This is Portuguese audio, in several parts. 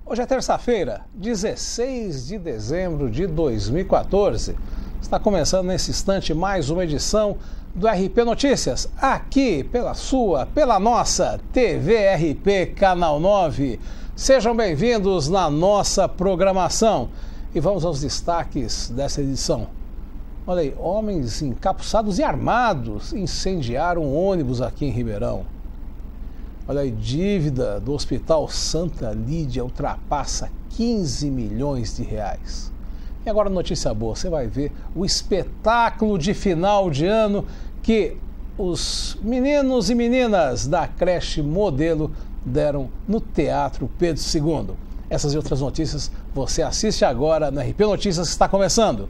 Hoje é terça-feira, 16 de dezembro de 2014. Está começando nesse instante mais uma edição do RP Notícias, aqui pela nossa TV RP Canal 9. Sejam bem-vindos na nossa programação. E vamos aos destaques dessa edição. Olha aí, homens encapuçados e armados incendiaram um ônibus aqui em Ribeirão. Olha aí, dívida do Hospital Santa Lídia ultrapassa 15 milhões de reais. E agora notícia boa, você vai ver o espetáculo de final de ano que os meninos e meninas da creche Modelo deram no Teatro Pedro II. Essas e outras notícias você assiste agora no RP Notícias que está começando.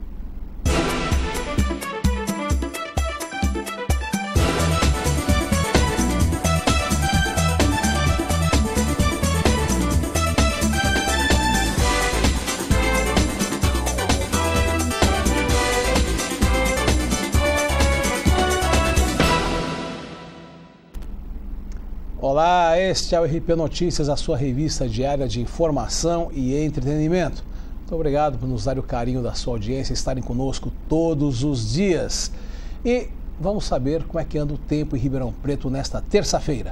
Olá, este é o RP Notícias, a sua revista diária de informação e entretenimento. Muito obrigado por nos dar o carinho da sua audiência e estarem conosco todos os dias. E vamos saber como é que anda o tempo em Ribeirão Preto nesta terça-feira.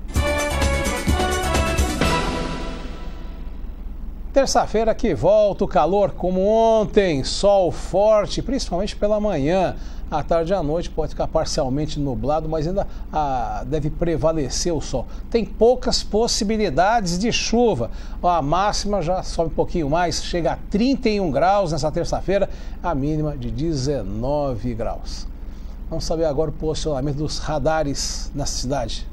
Terça-feira que volta o calor como ontem, sol forte, principalmente pela manhã. À tarde e à noite pode ficar parcialmente nublado, mas ainda deve prevalecer o sol. Tem poucas possibilidades de chuva. A máxima já sobe um pouquinho mais, chega a 31 graus nessa terça-feira, a mínima de 19 graus. Vamos saber agora o posicionamento dos radares nessa cidade.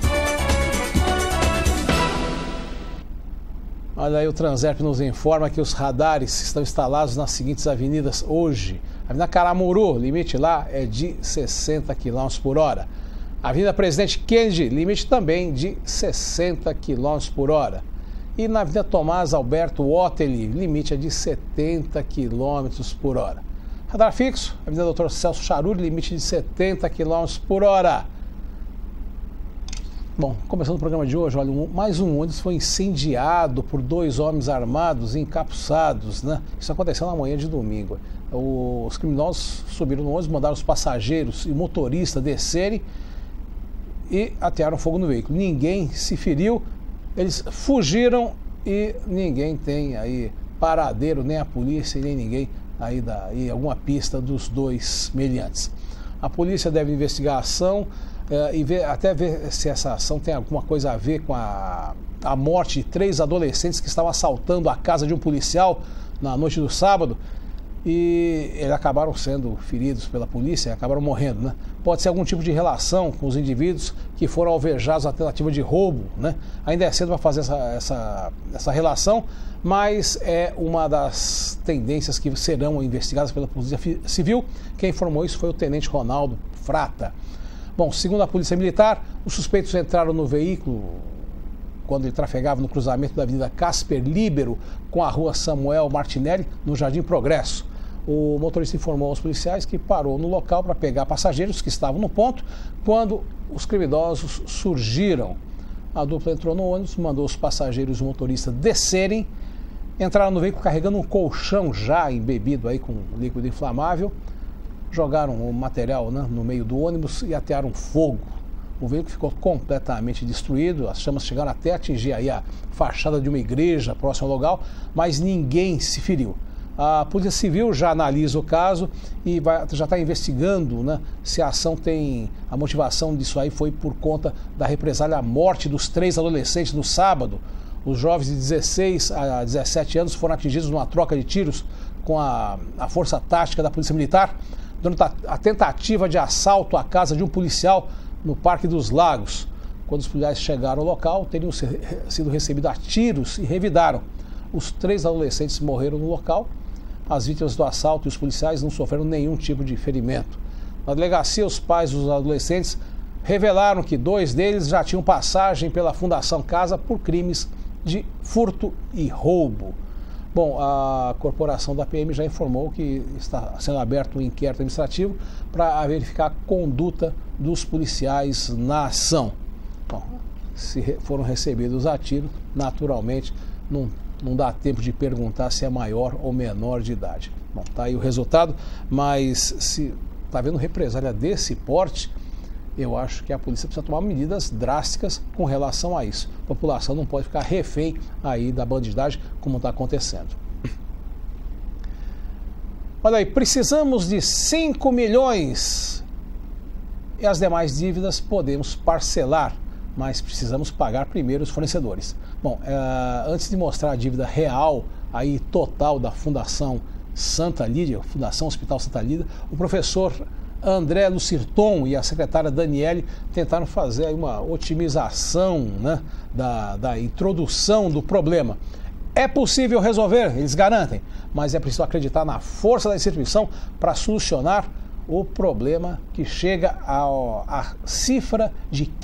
Olha aí, o Transerp nos informa que os radares estão instalados nas seguintes avenidas hoje. Avenida Caramuru, limite lá é de 60 km por hora. Avenida Presidente Kennedy, limite também de 60 km por hora. E na Avenida Tomás Alberto Otteli, limite é de 70 km por hora. Radar fixo, Avenida Dr. Celso Charuri, limite de 70 km por hora. Bom, começando o programa de hoje, olha, mais um ônibus foi incendiado por dois homens armados e encapuçados, né? Isso aconteceu na manhã de domingo. Os criminosos subiram no ônibus, mandaram os passageiros e motorista descerem e atearam fogo no veículo. Ninguém se feriu, eles fugiram e ninguém tem aí paradeiro, nem a polícia, nem ninguém aí alguma pista dos dois meliantes. A polícia deve investigar a ação e até ver se essa ação tem alguma coisa a ver com a morte de 3 adolescentes que estavam assaltando a casa de um policial na noite do sábado e eles acabaram sendo feridos pela polícia e acabaram morrendo, né? Pode ser algum tipo de relação com os indivíduos que foram alvejados na tentativa de roubo, né? Ainda é cedo para fazer essa relação, mas é uma das tendências que serão investigadas pela Polícia Civil. Quem informou isso foi o Tenente Ronaldo Frata. Bom, segundo a Polícia Militar, os suspeitos entraram no veículo quando ele trafegava no cruzamento da Avenida Casper Líbero com a Rua Samuel Martinelli, no Jardim Progresso. O motorista informou aos policiais que parou no local para pegar passageiros que estavam no ponto quando os criminosos surgiram. A dupla entrou no ônibus, mandou os passageiros e o motorista descerem, entraram no veículo carregando um colchão já embebido aí com líquido inflamável, jogaram o material, né, no meio do ônibus e atearam fogo. O veículo ficou completamente destruído, as chamas chegaram até atingir aí a fachada de uma igreja próxima ao local, mas ninguém se feriu. A Polícia Civil já analisa o caso e já está investigando, né, se a ação tem... A motivação disso aí foi por conta da represália à morte dos 3 adolescentes no sábado. Os jovens de 16 a 17 anos foram atingidos numa troca de tiros com a força tática da Polícia Militar durante a tentativa de assalto à casa de um policial no Parque dos Lagos. Quando os policiais chegaram ao local, teriam sido recebidos a tiros e revidaram. Os 3 adolescentes morreram no local. As vítimas do assalto e os policiais não sofreram nenhum tipo de ferimento. Na delegacia, os pais dos adolescentes revelaram que 2 deles já tinham passagem pela Fundação Casa por crimes de furto e roubo. Bom, a corporação da PM já informou que está sendo aberto um inquérito administrativo para verificar a conduta dos policiais na ação. Bom, se foram recebidos a tiro, naturalmente não não dá tempo de perguntar se é maior ou menor de idade. Bom, tá aí o resultado, mas se está havendo represália desse porte, eu acho que a polícia precisa tomar medidas drásticas com relação a isso. A população não pode ficar refém aí da bandidagem como está acontecendo. Olha aí, precisamos de 5 milhões e as demais dívidas podemos parcelar, mas precisamos pagar primeiro os fornecedores. Bom, antes de mostrar a dívida real, aí total da Fundação Santa Lídia, Fundação Hospital Santa Lídia, o professor André Lucirton e a secretária Daniele tentaram fazer aí uma otimização, né, da introdução do problema. É possível resolver, eles garantem, mas é preciso acreditar na força da instituição para solucionar o problema que chega à cifra de R$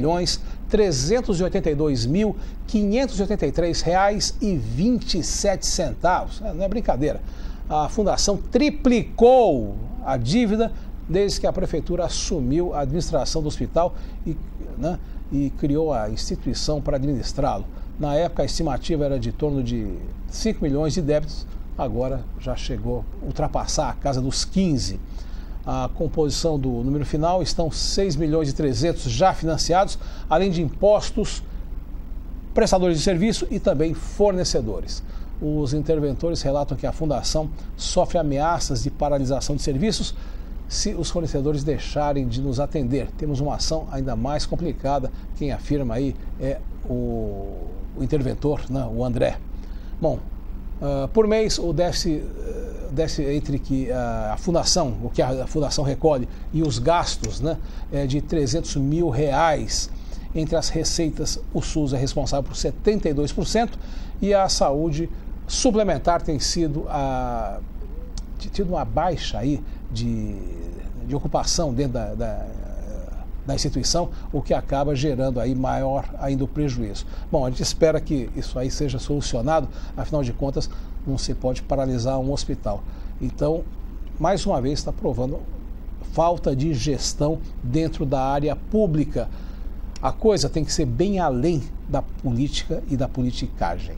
15.382.583,27. Não é brincadeira. A Fundação triplicou a dívida desde que a Prefeitura assumiu a administração do hospital e criou a instituição para administrá-lo. Na época, a estimativa era de torno de 5 milhões de débitos, agora já chegou a ultrapassar a casa dos 15. A composição do número final estão 6 milhões e 300 já financiados, além de impostos, prestadores de serviço e também fornecedores. Os interventores relatam que a Fundação sofre ameaças de paralisação de serviços se os fornecedores deixarem de nos atender. Temos uma ação ainda mais complicada. Quem afirma aí é o interventor, né, o André. Bom, por mês o déficit entre que a Fundação, o que a Fundação recolhe e os gastos, né, é de R$300 mil. Entre as receitas, o SUS é responsável por 72% e a saúde suplementar tem tido uma baixa aí de ocupação dentro da instituição, o que acaba gerando aí maior ainda o prejuízo. Bom, a gente espera que isso aí seja solucionado, afinal de contas não se pode paralisar um hospital. Então, mais uma vez está provando falta de gestão dentro da área pública. A coisa tem que ser bem além da política e da politicagem.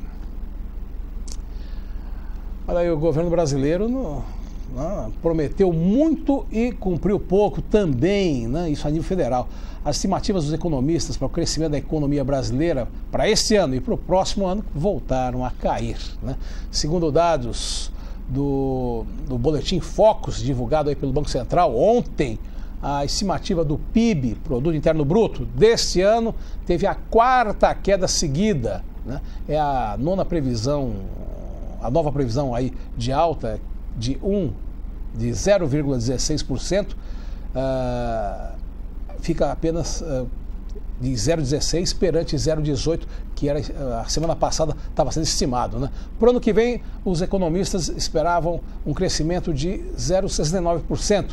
Olha aí, o governo brasileiro prometeu muito e cumpriu pouco também, né? Isso a nível federal. As estimativas dos economistas para o crescimento da economia brasileira para este ano e para o próximo ano voltaram a cair, né? Segundo dados do boletim Focus, divulgado aí pelo Banco Central ontem, a estimativa do PIB, Produto Interno Bruto, deste ano teve a 4ª queda seguida, né? É a nova previsão aí de alta de 0,16%, fica apenas de 0,16 perante 0,18, que era a semana passada estava sendo estimado, né? Para o ano que vem, os economistas esperavam um crescimento de 0,69%.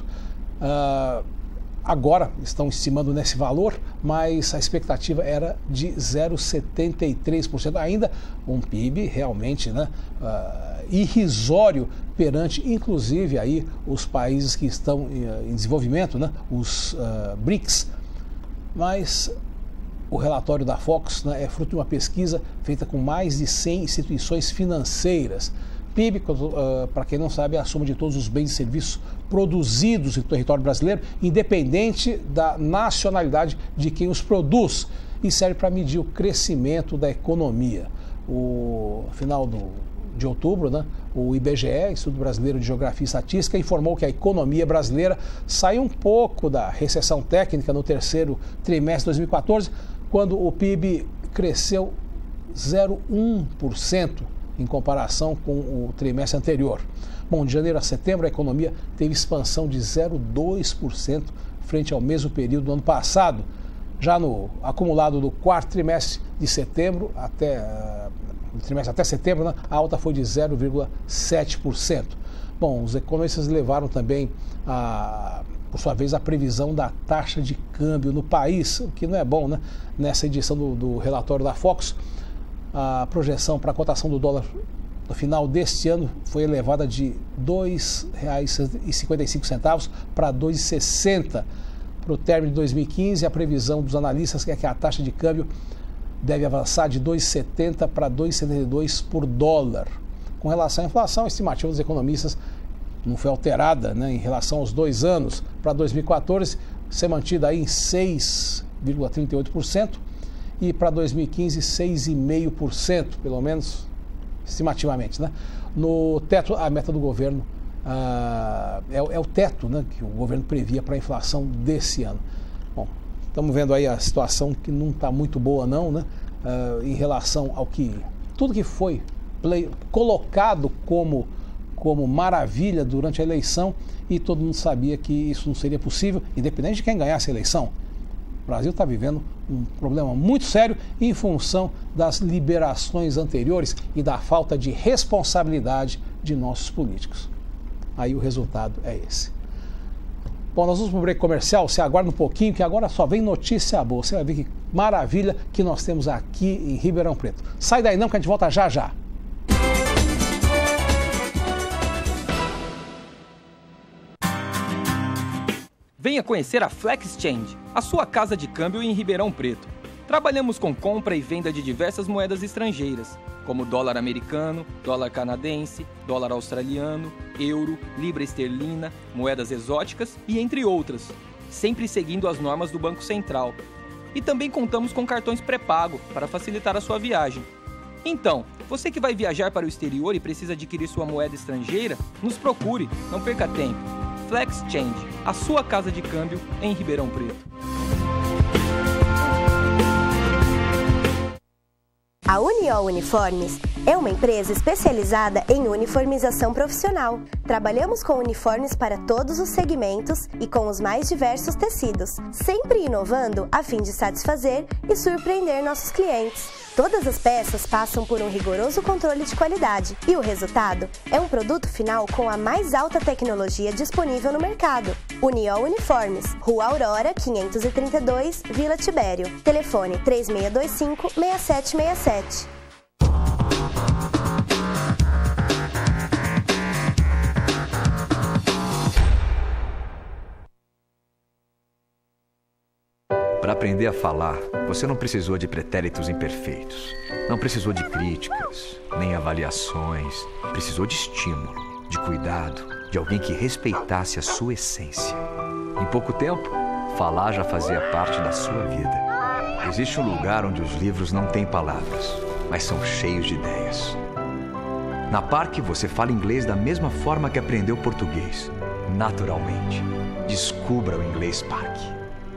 Agora estão estimando nesse valor, mas a expectativa era de 0,73%. Ainda um PIB realmente, né, irrisório perante, inclusive, aí, os países que estão em desenvolvimento, né, os BRICS. Mas o relatório da Focus, né, é fruto de uma pesquisa feita com mais de 100 instituições financeiras. PIB, para quem não sabe, é a soma de todos os bens e serviços produzidos no território brasileiro, independente da nacionalidade de quem os produz, e serve para medir o crescimento da economia. No final de outubro, né, o IBGE, Instituto Brasileiro de Geografia e Estatística, informou que a economia brasileira saiu um pouco da recessão técnica no terceiro trimestre de 2014, quando o PIB cresceu 0,1%. Em comparação com o trimestre anterior. Bom, de janeiro a setembro, a economia teve expansão de 0,2% frente ao mesmo período do ano passado. Já no acumulado do quarto trimestre de setembro até setembro, né, a alta foi de 0,7%. Bom, os economistas levaram também, por sua vez, a previsão da taxa de câmbio no país, o que não é bom, né? Nessa edição do relatório da Focus, a projeção para a cotação do dólar no final deste ano foi elevada de R$ 2,55 para R$ 2,60. Para o término de 2015, a previsão dos analistas é que a taxa de câmbio deve avançar de 2,70 para 2,72 por dólar. Com relação à inflação, a estimativa dos economistas não foi alterada, né, em relação aos 2 anos. Para 2014, ser mantida aí em 6,38% e para 2015, 6,5%, pelo menos estimativamente, né? No teto, a meta do governo é o teto, né, que o governo previa para a inflação desse ano. Bom, estamos vendo aí a situação que não está muito boa não, né? Em relação ao que tudo que foi colocado como maravilha durante a eleição, e todo mundo sabia que isso não seria possível, independente de quem ganhasse a eleição. O Brasil está vivendo um problema muito sério em função das liberações anteriores e da falta de responsabilidade de nossos políticos. Aí o resultado é esse. Bom, nós vamos para o break comercial, você aguarda um pouquinho, que agora só vem notícia boa. Você vai ver que maravilha que nós temos aqui em Ribeirão Preto. Sai daí não, que a gente volta já já. Venha conhecer a Flex Change, a sua casa de câmbio em Ribeirão Preto. Trabalhamos com compra e venda de diversas moedas estrangeiras, como dólar americano, dólar canadense, dólar australiano, euro, libra esterlina, moedas exóticas e entre outras, sempre seguindo as normas do Banco Central. E também contamos com cartões pré-pago para facilitar a sua viagem. Então, você que vai viajar para o exterior e precisa adquirir sua moeda estrangeira, nos procure, não perca tempo. Flex Change, a sua casa de câmbio em Ribeirão Preto. A Uniol Uniformes é uma empresa especializada em uniformização profissional. Trabalhamos com uniformes para todos os segmentos e com os mais diversos tecidos, sempre inovando a fim de satisfazer e surpreender nossos clientes. Todas as peças passam por um rigoroso controle de qualidade e o resultado é um produto final com a mais alta tecnologia disponível no mercado. Uniol Uniformes, Rua Aurora, 532, Vila Tibério. Telefone 3625-6767. Para aprender a falar, você não precisou de pretéritos imperfeitos, não precisou de críticas, nem avaliações, precisou de estímulo, de cuidado, de alguém que respeitasse a sua essência. Em pouco tempo, falar já fazia parte da sua vida. Existe um lugar onde os livros não têm palavras, mas são cheios de ideias. Na Parque, você fala inglês da mesma forma que aprendeu português, naturalmente. Descubra o Inglês Parque.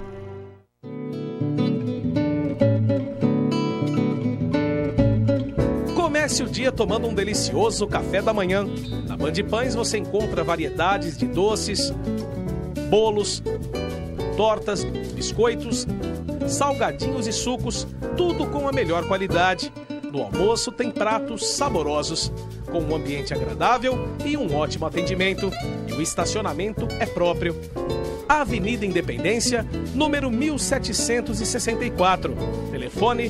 Comece o dia tomando um delicioso café da manhã. Na Band Pães você encontra variedades de doces, bolos, tortas, biscoitos, salgadinhos e sucos, tudo com a melhor qualidade. No almoço tem pratos saborosos, com um ambiente agradável e um ótimo atendimento. E o estacionamento é próprio. Avenida Independência, número 1764. Telefone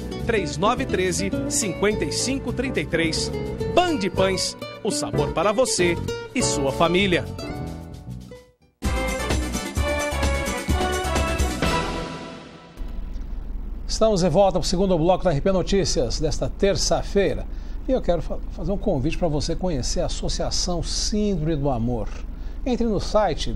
3913-5533. Band Pães, o sabor para você e sua família. Estamos de volta para o segundo bloco da RP Notícias desta terça-feira. E eu quero fazer um convite para você conhecer a Associação Síndrome do Amor. Entre no site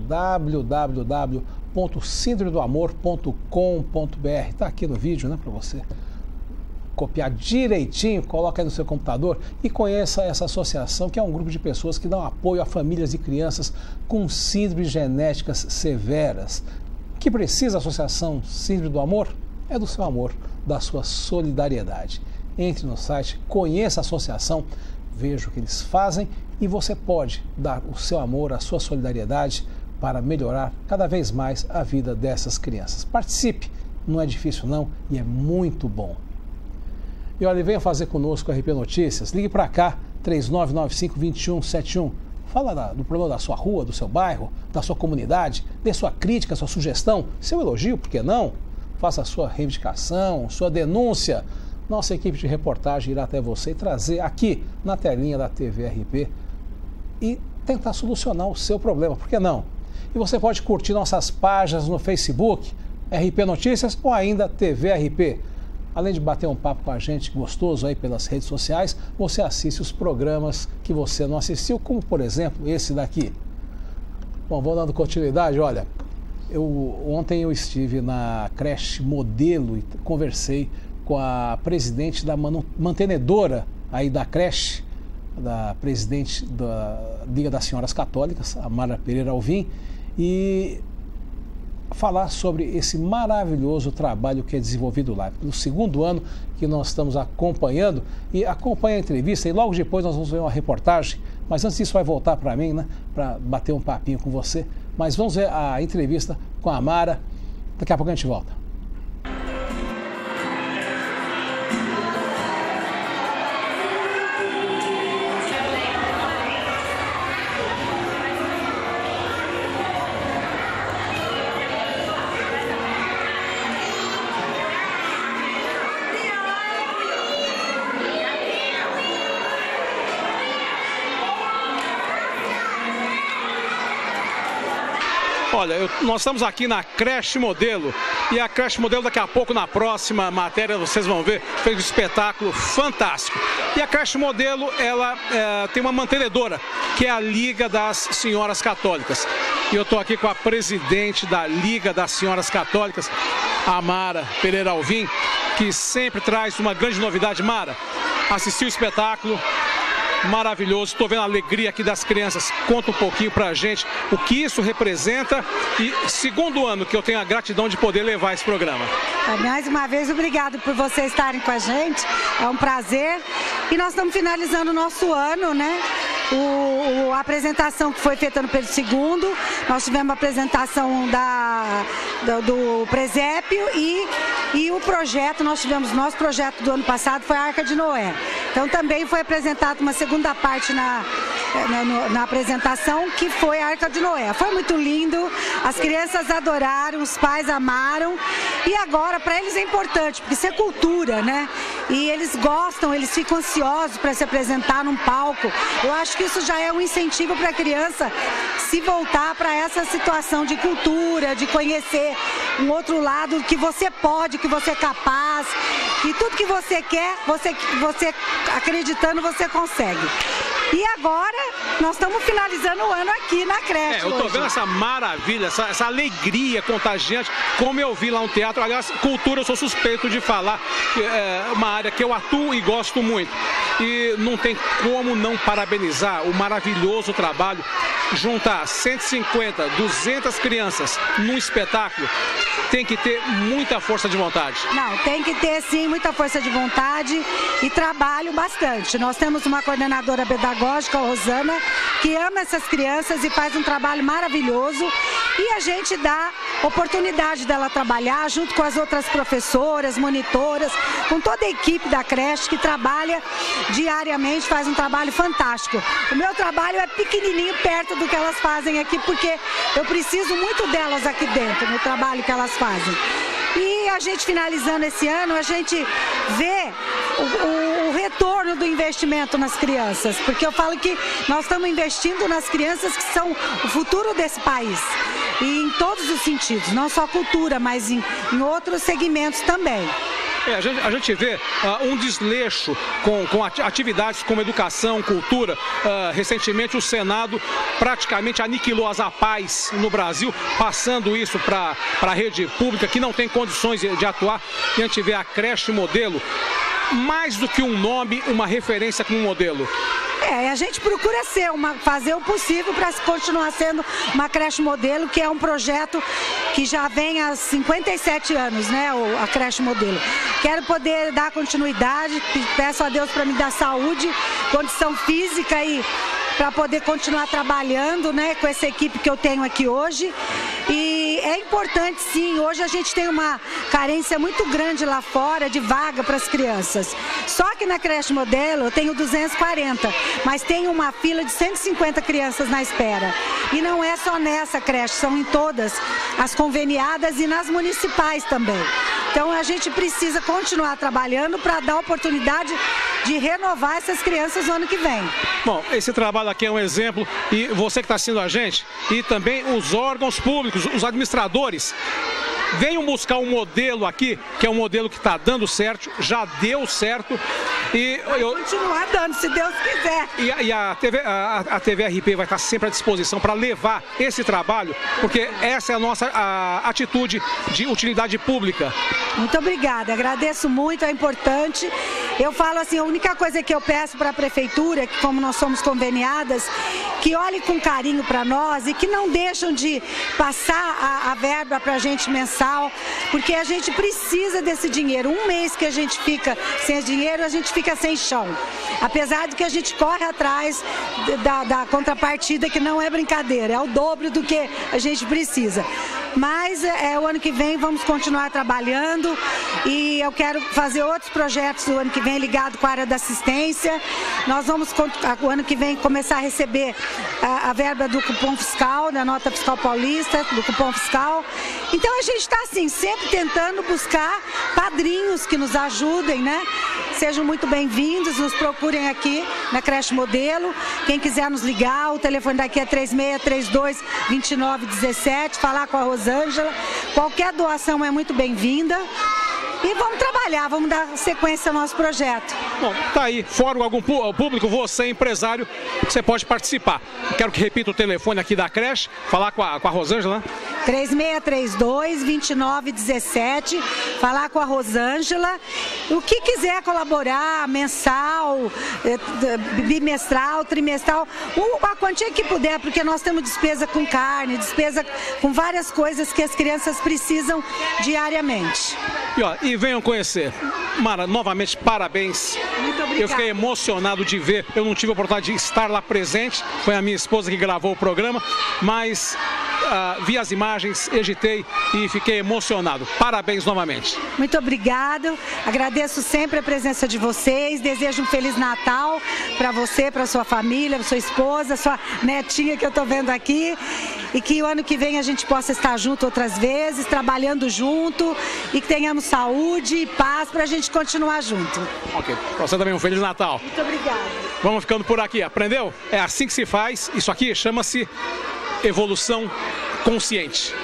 www.síndromedoamor.com.br. Está aqui no vídeo, né, para você copiar direitinho, coloca aí no seu computador e conheça essa associação, que é um grupo de pessoas que dão apoio a famílias e crianças com síndromes genéticas severas. O que precisa a Associação Síndrome do Amor? É do seu amor, da sua solidariedade. Entre no site, conheça a associação, veja o que eles fazem e você pode dar o seu amor, a sua solidariedade para melhorar cada vez mais a vida dessas crianças. Participe, não é difícil não e é muito bom. E olha, venha fazer conosco a RP Notícias, ligue para cá, 3995-2171. Fala do problema da sua rua, do seu bairro, da sua comunidade, dê sua crítica, sua sugestão, seu elogio, por que não? Faça a sua reivindicação, sua denúncia. Nossa equipe de reportagem irá até você e trazer aqui na telinha da TV RP e tentar solucionar o seu problema, por que não? E você pode curtir nossas páginas no Facebook, RP Notícias ou ainda TV RP. Além de bater um papo com a gente gostoso aí pelas redes sociais, você assiste os programas que você não assistiu, como por exemplo esse daqui. Bom, vou dando continuidade, olha, ontem eu estive na creche Modelo e conversei com a presidente da mantenedora aí da creche, da presidente da Liga das Senhoras Católicas, a Mara Pereira Alvim, e falar sobre esse maravilhoso trabalho que é desenvolvido lá. No segundo ano que nós estamos acompanhando, e acompanha a entrevista, e logo depois nós vamos ver uma reportagem, mas antes disso vai voltar para mim, né, para bater um papinho com você, mas vamos ver a entrevista com a Mara, daqui a pouco a gente volta. Olha, nós estamos aqui na creche Modelo e a creche Modelo daqui a pouco, na próxima matéria, vocês vão ver, fez um espetáculo fantástico. E a creche Modelo, ela tem uma mantenedora, que é a Liga das Senhoras Católicas. E eu estou aqui com a presidente da Liga das Senhoras Católicas, a Mara Pereira Alvim, que sempre traz uma grande novidade. Mara, assistiu o espetáculo, maravilhoso, estou vendo a alegria aqui das crianças. Conta um pouquinho pra gente o que isso representa e segundo ano que eu tenho a gratidão de poder levar esse programa. Mais uma vez, obrigado por vocês estarem com a gente, é um prazer. E nós estamos finalizando o nosso ano, né? A apresentação que foi feita no Pedro II, nós tivemos a apresentação do presépio e o projeto, nosso projeto do ano passado foi a Arca de Noé. Então também foi apresentada uma segunda parte na apresentação, que foi a Arca de Noé. Foi muito lindo, as crianças adoraram, os pais amaram e agora para eles é importante, porque isso é cultura, né? E eles gostam, eles ficam ansiosos para se apresentar num palco. Eu acho que isso já é um incentivo para a criança se voltar para essa situação de cultura, de conhecer um outro lado que você pode, que você é capaz, e tudo que você quer, você acreditando, você consegue. E agora nós estamos finalizando o ano aqui na creche. Eu estou vendo essa maravilha, essa alegria contagiante, como eu vi lá no teatro. Aliás, cultura, eu sou suspeito de falar, é uma área que eu atuo e gosto muito. E não tem como não parabenizar o maravilhoso trabalho. Juntar 150, 200 crianças num espetáculo, tem que ter muita força de vontade. Não, tem que ter sim muita força de vontade e trabalho bastante. Nós temos uma coordenadora pedagógica, a Rosana, que ama essas crianças e faz um trabalho maravilhoso. E a gente dá oportunidade dela trabalhar junto com as outras professoras, monitoras, com toda a equipe da creche que trabalha diariamente, faz um trabalho fantástico. O meu trabalho é pequenininho perto do que elas fazem aqui, porque eu preciso muito delas aqui dentro, no trabalho que elas fazem. E a gente finalizando esse ano, a gente vê o retorno do investimento nas crianças, porque eu falo que nós estamos investindo nas crianças que são o futuro desse país. E em todos os sentidos, não só cultura, mas em outros segmentos também. A gente vê um desleixo com atividades como educação, cultura. Recentemente o Senado praticamente aniquilou as APAES no Brasil, passando isso para a rede pública, que não tem condições de atuar. E a gente vê a creche Modelo, mais do que um nome, uma referência como modelo. A gente procura fazer o possível para continuar sendo uma creche Modelo, que é um projeto que já vem há 57 anos, né, a creche Modelo. Quero poder dar continuidade, peço a Deus para me dar saúde, condição física e para poder continuar trabalhando, né, com essa equipe que eu tenho aqui hoje. E é importante sim, hoje a gente tem uma carência muito grande lá fora de vaga para as crianças. Só que na creche Modelo eu tenho 240, mas tem uma fila de 150 crianças na espera. E não é só nessa creche, são em todas as conveniadas e nas municipais também. Então a gente precisa continuar trabalhando para dar oportunidade de renovar essas crianças no ano que vem. Bom, esse trabalho aqui é um exemplo e você que está assistindo a gente e também os órgãos públicos, os administradores, venham buscar um modelo aqui, que é um modelo que está dando certo, já deu certo. E continuar dando, se Deus quiser. E a TV RP vai estar sempre à disposição para levar esse trabalho, porque essa é a nossa atitude de utilidade pública. Muito obrigada, agradeço muito, é importante. Eu falo assim, a única coisa que eu peço para a prefeitura, que como nós somos conveniadas, que olhe com carinho para nós e que não deixam de passar a verba para a gente mensal, porque a gente precisa desse dinheiro. Um mês que a gente fica sem dinheiro, a gente fica sem chão. Apesar de que a gente corre atrás da contrapartida, que não é brincadeira, é o dobro do que a gente precisa. Mas o ano que vem vamos continuar trabalhando e eu quero fazer outros projetos o ano que vem ligado com a área da assistência. Nós vamos, o ano que vem, começar a receber a verba do cupom fiscal, da nota fiscal paulista, do cupom fiscal. Então a gente está assim, sempre tentando buscar padrinhos que nos ajudem, né? Sejam muito bem-vindos, nos procurem aqui na Creche Modelo. Quem quiser nos ligar, o telefone daqui é 3632-2917, falar com a Rosângela. Qualquer doação é muito bem-vinda. E vamos trabalhar, vamos dar sequência ao nosso projeto. Bom, tá aí, fora algum público, você empresário, você pode participar. Quero que repita o telefone aqui da creche, falar com a Rosângela. 3632-2917, falar com a Rosângela. O que quiser colaborar, mensal, bimestral, trimestral, a quantia que puder, porque nós temos despesa com carne, despesa com várias coisas que as crianças precisam diariamente. E venham conhecer. Mara, novamente, parabéns. Muito obrigada. Eu fiquei emocionado de ver. Eu não tive a oportunidade de estar lá presente. Foi a minha esposa que gravou o programa. Mas vi as imagens, editei e fiquei emocionado. Parabéns novamente. Muito obrigado. Agradeço sempre a presença de vocês. Desejo um Feliz Natal para você, para sua família, para sua esposa, sua netinha que eu estou vendo aqui. E que o ano que vem a gente possa estar junto outras vezes, trabalhando junto e que tenhamos saúde e paz para a gente continuar junto. Ok. Para você também um Feliz Natal. Muito obrigada. Vamos ficando por aqui. Aprendeu? É assim que se faz. Isso aqui chama-se evolução consciente.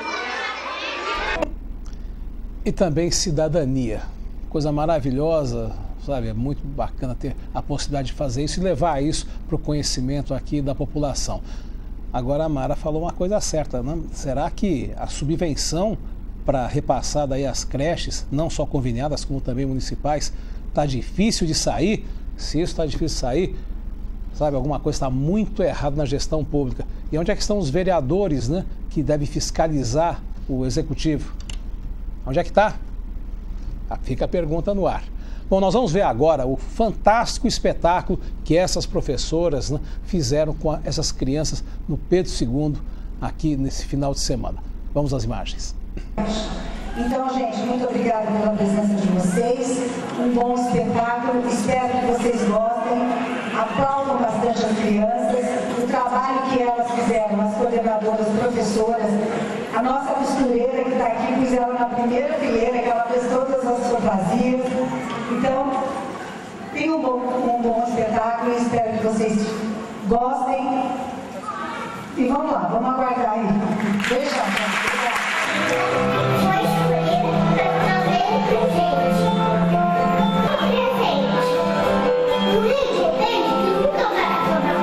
E também cidadania. Coisa maravilhosa, sabe? É muito bacana ter a possibilidade de fazer isso e levar isso para o conhecimento aqui da população. Agora a Mara falou uma coisa certa, né? Será que a subvenção para repassar daí as creches, não só conveniadas como também municipais, está difícil de sair? Se isso está difícil de sair, sabe, alguma coisa está muito errada na gestão pública. E onde é que estão os vereadores, né, que devem fiscalizar o executivo? Onde é que está? Fica a pergunta no ar. Bom, nós vamos ver agora o fantástico espetáculo que essas professoras, né, fizeram com essas crianças no Pedro II, aqui nesse final de semana. Vamos às imagens. Então, gente, muito obrigada pela presença de vocês. Um bom espetáculo. Espero que vocês gostem. Aplaudam bastante as crianças. O trabalho que elas fizeram, as coordenadoras, professoras, a nossa costureira que está aqui, pus ela na primeira fileira, que ela fez todas as fantasias. Então, tem um bom espetáculo e espero que vocês gostem. E vamos lá, vamos aguardar aí. Deixa. Foi escolher para trazer um presente. Um vídeo dele que nunca vai acabar.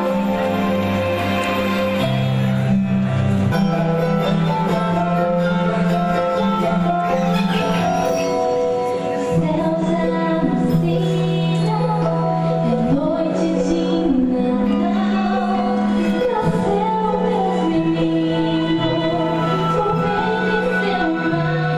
Céu,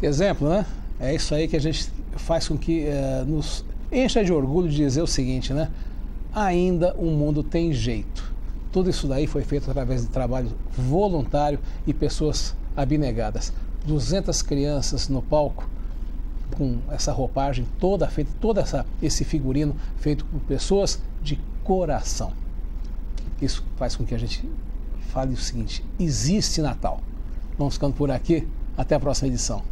Exemplo, né? É isso aí que a gente faz com que nos encha de orgulho de dizer o seguinte, né? Ainda o mundo tem jeito. Tudo isso daí foi feito através de trabalho voluntário e pessoas abnegadas. 200 crianças no palco com essa roupagem toda feita, esse figurino feito por pessoas de coração. Isso faz com que a gente fale o seguinte: existe Natal. Vamos ficando por aqui. Até a próxima edição.